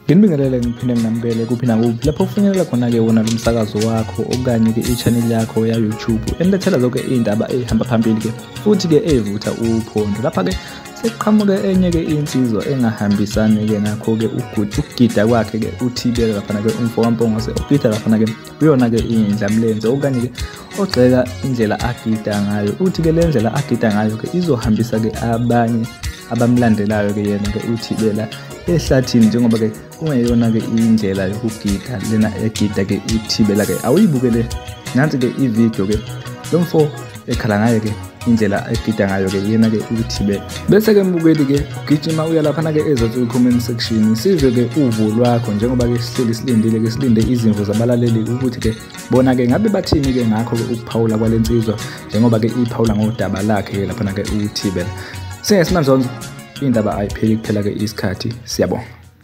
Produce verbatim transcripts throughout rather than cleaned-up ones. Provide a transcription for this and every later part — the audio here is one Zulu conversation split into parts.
Nginibingelele ngiphinde nginamukele kuphi nakuphi lapho ufinyelela khona-ke wona lo msakazo wakho okanye-ke i-channel yakho ya-YouTube enilethela zonke iy'ndaba ey'hamba phambili-ke futhi-ke ey'vutha uphondo. Lapha-ke sekuqhamuke enye-ke insizwa engahambisani-ke nakho-ke ukugida kwakhe-ke uThibela laphana-ke umfo kaMpongose ogida laphana-ke kuyona-ke indlamlenze okanye-ke ogxeka indlela agida ngayo. Uthi-ke le ndlela agida ngayo-ke izohambisa-ke abanye abamlandelayo-ke yena-ke uThibela ehlathini njengoba-ke kungeyona-ke indlela yokugida lena egida-ke uThibela-ke. Awuyibukele nansi-ke ividiyo-ke lo mfo ekhala ngayo-ke indlela egida ngayo-ke yena-ke uThibela. Bese-ke mbukeli-ke ugijima uya laphana-ke ezothi comment section sizwe-ke uvo lwakho njengoba-ke sihleli silindile-ke silinde izimvo zabalaleli ukuthi-ke bona-ke ngabe bathini-ke ngakho-ke ukuphawula kwale nsizwa njengoba-ke iphawula ngodaba lakhe laphana-ke uThibela. Singesimandlonzo indaba ayipheli kuphela-ke isikhathi. Siyabonga.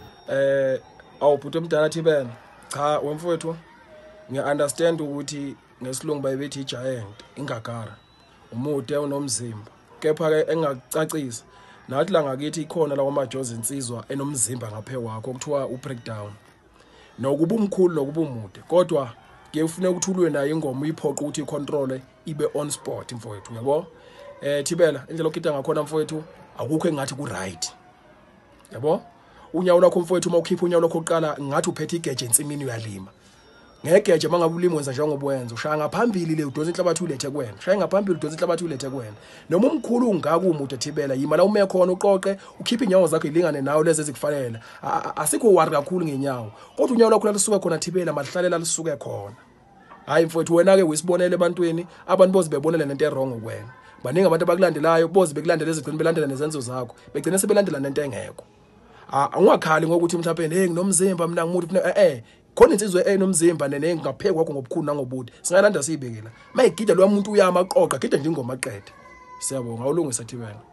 Eh awubhuti omdala Thibela, cha wemfowethu ngiya-understand ukuthi ngesilungu bayibethi i-giant ingagara umude unomzimba, kepha-ke engakucacisa nathi la ngakithi ikhona lawo majozi insizwa enomzimba ngaphe wakho okuthiwa u-breakdown nokuba umkhulu nokuba umude, kodwa ngiyefuna ukuthi ulwe nayo ingoma uyiphoqa ukuthi icontrol ibe on spot mfowethu, yabo. Eh Thibela, indlela okida ngakhona mfowethu akukho engathi ku right, yabo. Unyawo lakho mfowethu uma ukhipha unyawo lakho oqala ngathi uphethe igeje ensimini uyalima. Ngegeje mangabe ulima wenza njengoba wenza, ushaya ngaphambili le udonsa inhlabathi ulethe kuwena, ushaya ngaphambili udonsa inhlabathi ulethe kuwena. Noma umkhulu ungaka umude Thibela, yima la ume khona uqoqe ukhipha inyawo zakho ilingane nawo lezi ezikufanele. Asikho wari kakhulu ngenyawo, kodwa unyawo lakho lisuka khona Thibela malihlalela lisuke khona. Hayi mfowethu wena ke wisibonele ebantwini, abantu boze bebonele nento errong kuwena. Baningi abantu abakulandelayo boze bekulandela ezigcina belandela nezenzo zakho, begcina sebelandela nento engekho. Ah ungakhali ngokuthi mhlawumbe hey nginomzimba mina ngimuthi eh eh khona insizwe enomzimba nene ngapheke kwakho ngobukhulu nangobude singayilanda siyibekela mayigida lo muntu uyama aqoqa gida nje ingoma aqede. Siyabonga awulungisa Thibela.